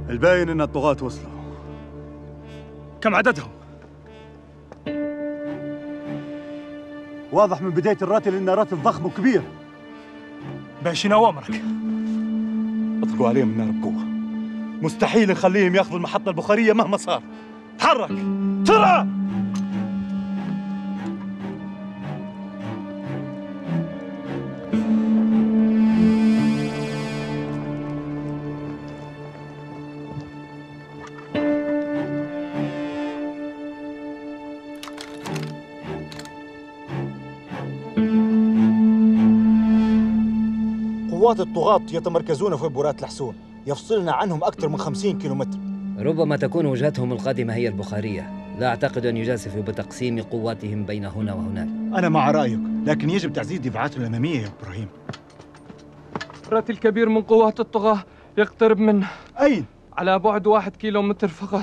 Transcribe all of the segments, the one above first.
الباين ان الطغاة وصلوا. كم عددهم؟ واضح من بداية الراتل انه راتل ضخم وكبير. باشين اوامرك. اطلقوا عليهم النار بقوة. مستحيل نخليهم ياخذوا المحطة البخارية مهما صار. تحرك بسرعة. قوات الطغاة يتمركزون في بورات الحسون، يفصلنا عنهم أكثر من 50 كيلومتر. ربما تكون وجهتهم القادمة هي البخارية. لا أعتقد أن يجازفوا بتقسيم قواتهم بين هنا وهناك. أنا مع رأيك، لكن يجب تعزيز دفاعاتهم الأمامية يا إبراهيم. راتل كبير من قوات الطغاة يقترب منا. أين؟ على بعد 1 كيلومتر فقط.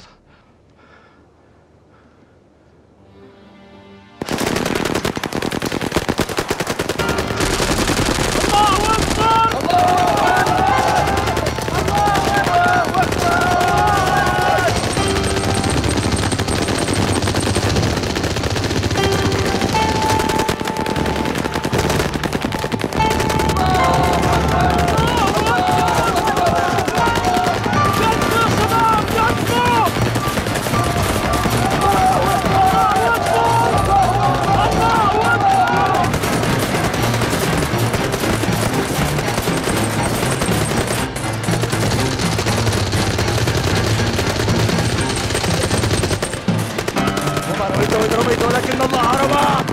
رميت ولكن الله رمى.